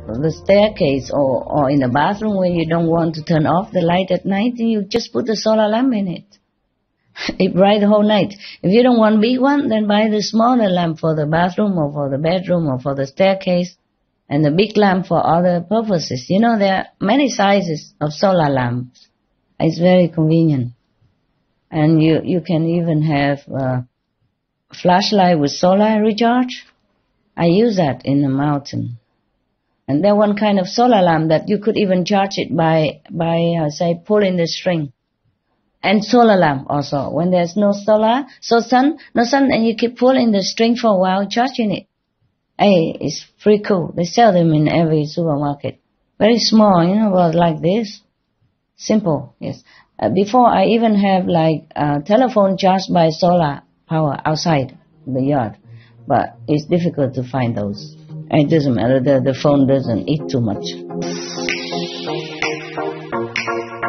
the staircase or in the bathroom where you don't want to turn off the light at night, you just put the solar lamp in it. It bright the whole night. If you don't want big one, then buy the smaller lamp for the bathroom or for the bedroom or for the staircase, and the big lamp for other purposes. You know, there are many sizes of solar lamps. It's very convenient. And you can even have a flashlight with solar recharge. I use that in the mountain. And there's one kind of solar lamp that you could even charge it by say, pulling the string. And solar lamp also. When there's no sun, and you keep pulling the string for a while, charging it. Hey, it's pretty cool. They sell them in every supermarket. Very small, about like this. Simple, yes. Before I even have like telephone charged by solar power outside the yard. But it's difficult to find those. It doesn't matter, the phone doesn't eat too much.